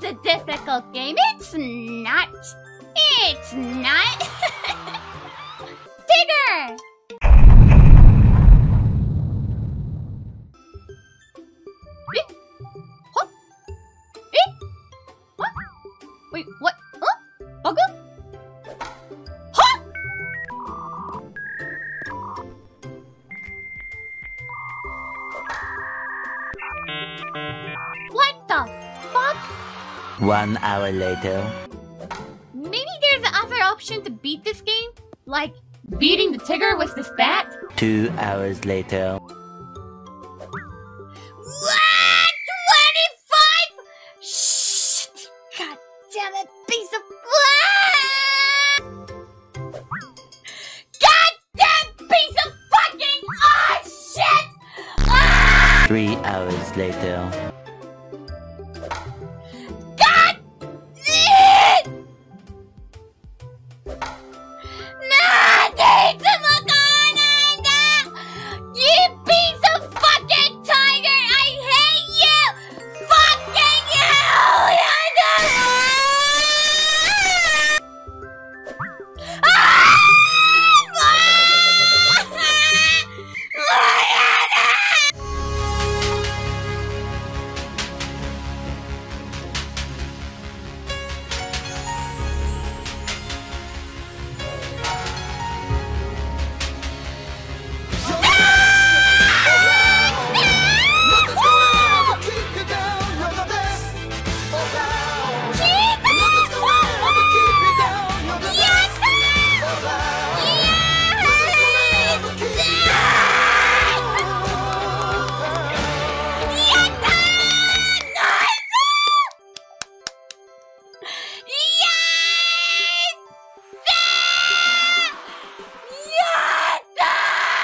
a difficult game. It's not. It's not. Tigger! Huh? What? Wait, what? Huh? Bugger? Huh? What the fuck? 1 hour later. Maybe there's another option to beat this game? Like beating the Tigger with this bat? 2 hours later. What? 25? Shit! God damn it, piece of God damn piece of fucking shit! 3 hours later. God! You piece of fucking tiger! I hate you! Fucking